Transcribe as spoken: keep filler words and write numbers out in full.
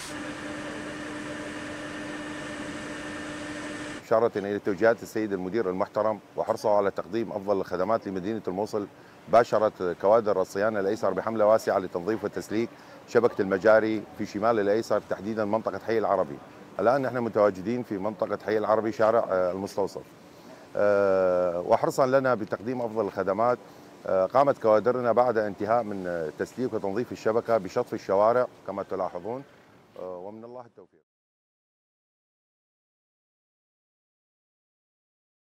إشارة إلى توجيهات السيد المدير المحترم وحرصه على تقديم أفضل الخدمات لمدينة الموصل، باشرت كوادر الصيانة الأيسر بحملة واسعة لتنظيف وتسليك شبكة المجاري في شمال الأيسر، تحديدا منطقة حي العربي. الآن نحن متواجدين في منطقة حي العربي شارع آه، المستوصف. آه، وحرصا لنا بتقديم أفضل الخدمات، آه، قامت كوادرنا بعد انتهاء من آه، تسليك وتنظيف الشبكة بشطف الشوارع كما تلاحظون، آه، ومن الله التوفيق.